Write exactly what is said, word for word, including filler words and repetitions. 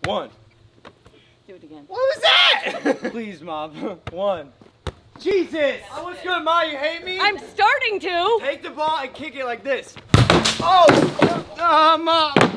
One. Do it again. What was that? Please, Mom. One. Jesus! Oh, what's good, Ma? You hate me? I'm starting to. Take the ball and kick it like this. Oh! Oh, Mom!